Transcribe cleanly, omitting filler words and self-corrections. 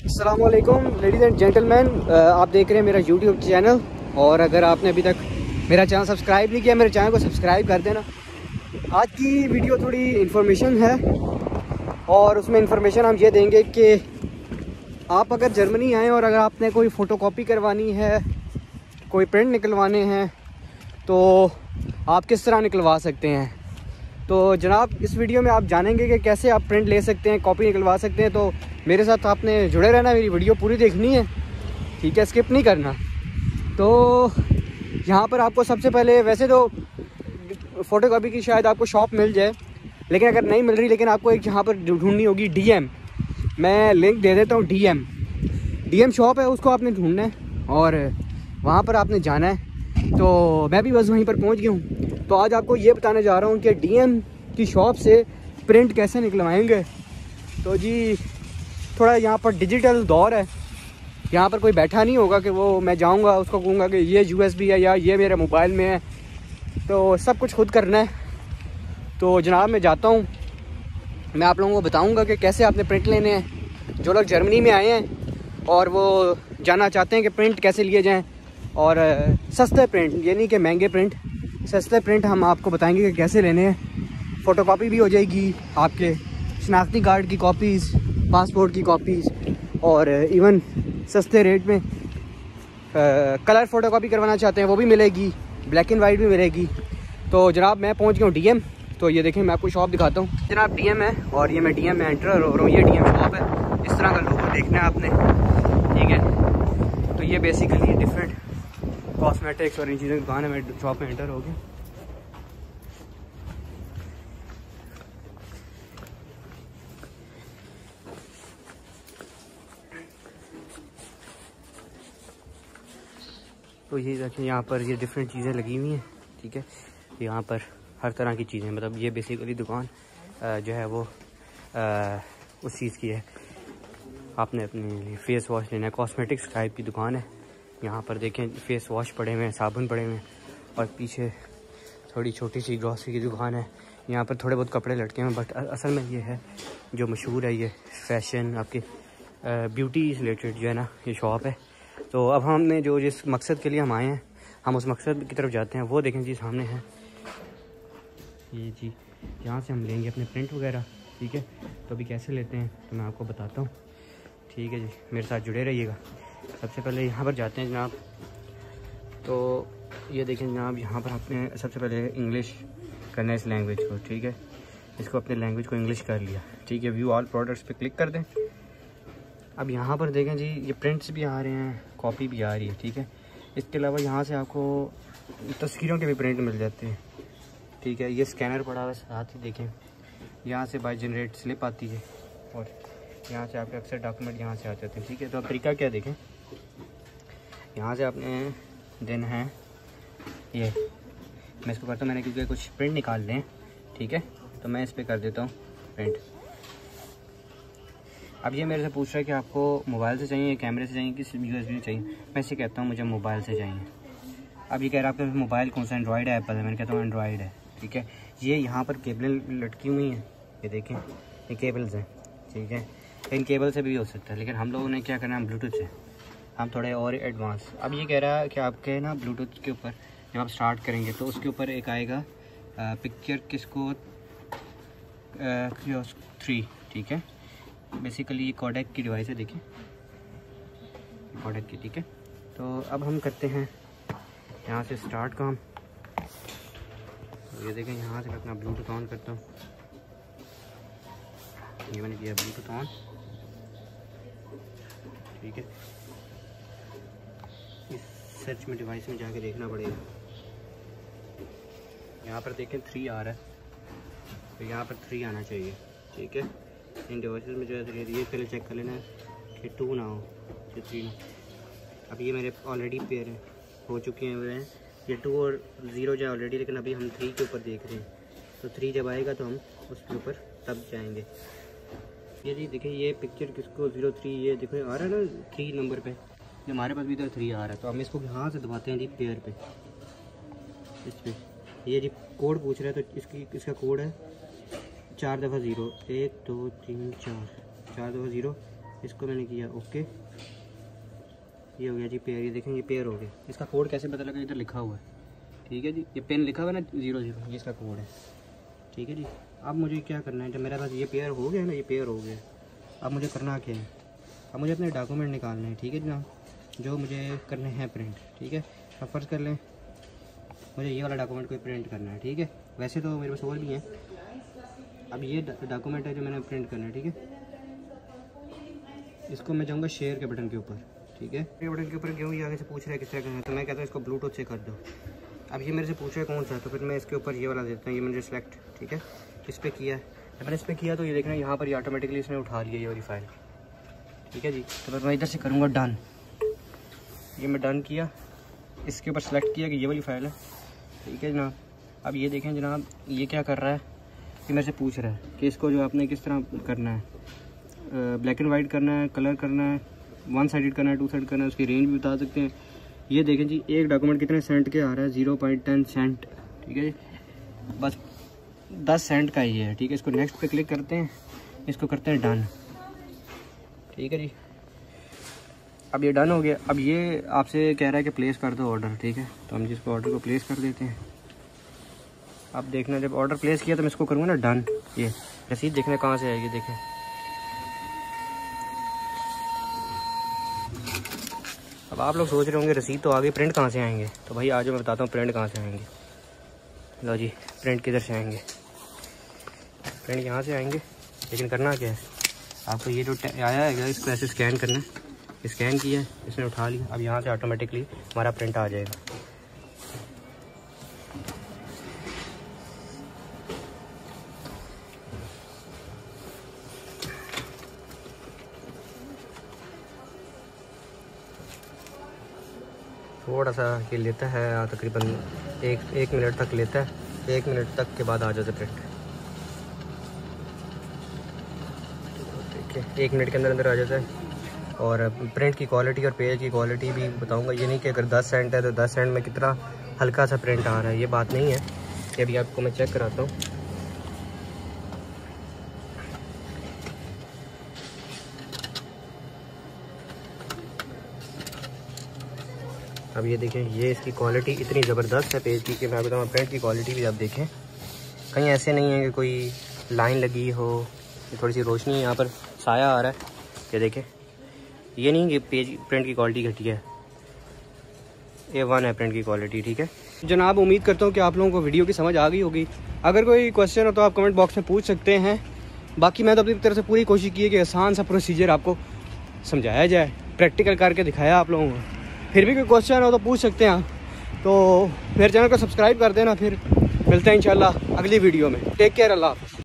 अस्सलाम वालेकुम ladies and gentleman, आप देख रहे हैं मेरा यूट्यूब चैनल। और अगर आपने अभी तक मेरा चैनल सब्सक्राइब नहीं किया, मेरे चैनल को सब्सक्राइब कर देना। आज की वीडियो थोड़ी इन्फॉर्मेशन है और उसमें इन्फॉर्मेशन हम ये देंगे कि आप अगर जर्मनी आएँ और अगर आपने कोई फ़ोटोकॉपी करवानी है, कोई प्रिंट निकलवाने हैं, तो आप किस तरह निकलवा सकते हैं। तो जनाब, इस वीडियो में आप जानेंगे कि कैसे आप प्रिंट ले सकते हैं, कॉपी निकलवा सकते हैं। तो मेरे साथ आपने जुड़े रहना, मेरी वीडियो पूरी देखनी है, ठीक है, स्किप नहीं करना। तो यहाँ पर आपको सबसे पहले, वैसे तो फ़ोटोकॉपी की शायद आपको शॉप मिल जाए, लेकिन अगर नहीं मिल रही, लेकिन आपको एक यहाँ पर ढूंढनी होगी DM। मैं लिंक दे देता हूँ। DM शॉप है, उसको आपने ढूंढना है और वहाँ पर आपने जाना है। तो मैं भी बस वहीं पर पहुँच गया हूँ। तो आज आपको ये बताने जा रहा हूँ कि DM की शॉप से प्रिंट कैसे निकलवाएंगे। तो जी, थोड़ा यहाँ पर डिजिटल दौर है, यहाँ पर कोई बैठा नहीं होगा कि वो मैं जाऊँगा उसको कहूँगा कि ये USB है या ये मेरे मोबाइल में है। तो सब कुछ खुद करना है। तो जनाब, मैं जाता हूँ, मैं आप लोगों को बताऊँगा कि कैसे आपने प्रिंट लेने हैं। जो लोग जर्मनी में आए हैं और वो जानना चाहते हैं कि प्रिंट कैसे लिए जाएँ, और सस्ते प्रिंट, ये नहीं कि महंगे प्रिंट, सस्ते प्रिंट हम आपको बताएंगे कि कैसे लेने हैं। फ़ोटोकॉपी भी हो जाएगी, आपके शनाख्ती कार्ड की कॉपीज़, पासपोर्ट की कॉपीज़, और इवन सस्ते रेट में कलर फ़ोटोकॉपी करवाना चाहते हैं वो भी मिलेगी, ब्लैक एंड वाइट भी मिलेगी। तो जनाब, मैं पहुंच गया हूँ DM। तो ये देखें, मैं आपको शॉप दिखाता हूँ। जनाब, DM है और ये मैं DM में एंटर हो रहा हूँ। ये DM शॉप है, इस तरह का लोगो देखना है आपने, ठीक है। तो ये बेसिकली डिफरेंट कॉस्मेटिक्स और इन चीज़ों की दुकान है। मैं शॉप में एंटर हो गया। तो ये देखिए, यहाँ पर ये डिफरेंट चीज़ें लगी हुई हैं, ठीक है। यहाँ पर हर तरह की चीज़ें, मतलब ये बेसिकली दुकान जो है वो उस चीज़ की है, आपने अपने लिए फेस वॉश लेना है, कॉस्मेटिक्स टाइप की दुकान है। यहाँ पर देखें, फेस वॉश पड़े हुए हैं, साबुन पड़े हुए हैं, और पीछे थोड़ी छोटी सी ग्रॉसरी की दुकान है। यहाँ पर थोड़े बहुत कपड़े लटके हैं, बट असल में ये है जो मशहूर है, ये फैशन, आपके ब्यूटी रिलेटेड जो है ना, ये शॉप है। तो अब हमने जो जिस मकसद के लिए हम आए हैं, हम उस मकसद की तरफ जाते हैं। वो देखें जी, सामने है ये जी, यहाँ से हम लेंगे अपने प्रिंट वगैरह, ठीक है। तो अभी कैसे लेते हैं तो मैं आपको बताता हूँ, ठीक है जी, मेरे साथ जुड़े रहिएगा। सबसे पहले यहाँ पर जाते हैं जनाब। तो ये देखें जनाब, यहाँ पर आपने सबसे पहले इंग्लिश करना है इस लैंग्वेज को, ठीक है। इसको अपने लैंग्वेज को इंग्लिश कर लिया, ठीक है। व्यू ऑल प्रोडक्ट्स पे क्लिक कर दें। अब यहाँ पर देखें जी, ये प्रिंट्स भी आ रहे हैं, कॉपी भी आ रही है, ठीक है। इसके अलावा यहाँ से आपको तस्वीरों के भी प्रिंट मिल जाते हैं, ठीक है। ये स्कैनर पड़ा हुआ है साथ ही, देखें यहाँ से बाय जनरेट स्लिप आती है, और यहाँ से आपके अक्सर डॉक्यूमेंट यहाँ से आ जाते हैं, ठीक है। तो अब तरीका क्या देखें, यहाँ से आपने देना है ये, मैं इसको करता हूँ, मैंने क्योंकि कुछ प्रिंट निकाल लें, ठीक है। तो मैं इस पर कर देता हूँ प्रिंट। अब ये मेरे से पूछ रहा है कि आपको मोबाइल से चाहिए, कैमरे से चाहिए, किस USB से चाहिए। मैं इसे कहता हूँ मुझे मोबाइल से चाहिए। अब ये कह रहा है आपका मोबाइल कौन सा, एंड्रॉयड है, एप्पल है। मैंने कहता हूँ एंड्रॉयड है, ठीक है। ये यहाँ पर केबलें लटकी हुई हैं, ये देखें, ये केबल्स हैं, ठीक है। इन केबल से भी हो सकता है, लेकिन हम लोगों ने क्या करना है, ब्लूटूथ से, हम थोड़े और एडवांस। अब ये कह रहा है कि आपके ना ब्लूटूथ के ऊपर जब आप स्टार्ट करेंगे तो उसके ऊपर एक आएगा पिक्चर किसको 3, ठीक है। बेसिकली ये कोडेक की डिवाइस है, देखिए कोडेक की, ठीक है। तो अब हम करते हैं यहाँ से स्टार्ट काम। ये देखें, यहाँ से मैं अपना ब्लूटूथ ऑन करता हूँ। ये मैंने किया ब्लूटूथ ऑन, ठीक है। इस सर्च में डिवाइस में जाके देखना पड़ेगा। यहाँ पर देखें 3 आ रहा है, तो यहाँ पर 3 आना चाहिए, ठीक है। इन डिवाइसेस में जो है ये पहले चेक कर लेना कि 2 ना हो, या 3 ना। अब ये मेरे ऑलरेडी पेयर हैं, हो चुके हैं, ये 2 और 0 जो है ऑलरेडी, लेकिन अभी हम 3 के ऊपर देख रहे हैं। तो 3 जब आएगा तो हम उसके ऊपर तब जाएंगे। ये जी देखिए, ये पिक्चर किसको 03, ये देखो आ रहा है ना 3 नंबर पे, हमारे पास भी इधर 3 आ रहा है। तो हम इसको यहाँ से दबाते हैं जी पेयर पे, इस पर। ये जी कोड पूछ रहा है, तो इसका कोड है 4 दफ़ा 0, 1 2 3 4, 4 दफ़ा 0, इसको मैंने किया ओके, ये हो गया जी पेयर। ये देखें ये पेयर हो गया। इसका कोड कैसे पता लगा, इधर लिखा हुआ है, ठीक है जी। ये पेन लिखा हुआ है ना 00, ये इसका कोड है, ठीक है जी। अब मुझे क्या करना है, जब मेरे पास ये पेयर हो गया ना, ये पेयर हो गया, अब मुझे करना क्या है, अब मुझे अपने डॉक्यूमेंट निकालने हैं, ठीक है जनाब, जो मुझे करने हैं प्रिंट, ठीक है। अब फर्ज कर लें मुझे ये वाला डॉक्यूमेंट कोई प्रिंट करना है, ठीक है। वैसे तो मेरे पास और भी हैं। अब ये डॉक्यूमेंट है जो मैंने प्रिंट करना है, ठीक है। इसको मैं जाऊँगा शेयर के बटन के ऊपर, ठीक है। शेयर बटन के ऊपर क्यों, ये आगे से पूछ रहा है किस तरह करना है, तो मैं कहता हूँ इसको ब्लूटूथ से कर दो। अब ये मेरे से पूछ रहा है कौन सा है, तो फिर मैं इसके ऊपर ये वाला देता हूँ, ये मैंने सेलेक्ट, ठीक है। इस पर किया है, जब मैंने इस पर किया तो ये देखना यहाँ पर ये ऑटोमेटिकली इसने उठा लिया ये वाली फाइल, ठीक है जी। तो फिर मैं इधर से करूँगा डन, ये मैं डन किया, इसके ऊपर सेलेक्ट किया कि ये वाली फ़ाइल है, ठीक है जनाब। अब ये देखें जनाब, ये क्या कर रहा है कि मेरे से पूछ रहा है कि इसको जो आपने किस तरह करना है, ब्लैक एंड वाइट करना है, कलर करना है, 1 साइडेड करना है, 2 साइड करना है, उसकी रेंज भी बता सकते हैं। ये देखें जी एक डॉक्यूमेंट कितने सेंट के आ रहा है, 0.10 सेंट, ठीक है जी। बस 10 सेंट का ही है, ठीक है। इसको नेक्स्ट पे क्लिक करते हैं, इसको करते हैं डन, ठीक है जी। अब ये डन हो गया। अब ये आपसे कह रहा है कि प्लेस कर दो ऑर्डर, ठीक है। तो हम जिसको ऑर्डर को प्लेस कर देते हैं। अब देखना जब ऑर्डर प्लेस किया तो मैं इसको करूँगा ना डन, ये रसीद देखना कहाँ से आएगी, देखें। अब आप लोग सोच रहे होंगे रसीद तो आगे, प्रिंट कहाँ से आएंगे, तो भाई आज मैं बताता हूँ प्रिंट कहाँ से आएंगे। लो जी, प्रिंट किधर से आएंगे, प्रिंट यहाँ से आएंगे। लेकिन करना क्या है, आपको ये जो आया है इसको ऐसे स्कैन करना है, स्कैन किया, इसने उठा लिया। अब यहाँ से ऑटोमेटिकली हमारा प्रिंट आ जाएगा। थोड़ा सा ये लेता है, तकरीबन एक मिनट तक लेता है। 1 मिनट तक के बाद आ जाता है प्रिंट, देखिए 1 मिनट के अंदर आ जाता है। और प्रिंट की क्वालिटी और पेज की क्वालिटी भी बताऊंगा। ये नहीं कि अगर 10 सेंट है तो 10 सेंट में कितना हल्का सा प्रिंट आ रहा है, ये बात नहीं है। ये भी आपको मैं चेक कराता हूँ। अब ये देखें, ये इसकी क्वालिटी इतनी ज़बरदस्त है पेज की कि मैं बताऊँ। प्रिंट की क्वालिटी भी आप देखें, कहीं ऐसे नहीं है कि कोई लाइन लगी हो, थोड़ी सी रोशनी है, यहाँ पर साया आ रहा है, ये देखें। ये नहीं कि पेज प्रिंट की क्वालिटी घटिया है, A1 है प्रिंट की क्वालिटी, ठीक है जनाब। उम्मीद करता हूँ कि आप लोगों को वीडियो की समझ आ गई होगी। अगर कोई क्वेश्चन हो तो आप कमेंट बॉक्स में पूछ सकते हैं। बाकी मैं तो अपनी तरफ से पूरी कोशिश की है कि आसान सा प्रोसीजर आपको समझाया जाए, प्रैक्टिकल करके दिखाया आप लोगों को। फिर भी कोई क्वेश्चन हो तो पूछ सकते हैं, तो फिर चैनल को सब्सक्राइब कर देना। फिर मिलते हैं इंशाल्लाह अगली वीडियो में। टेक केयर, अल्लाह हाफ़िज़।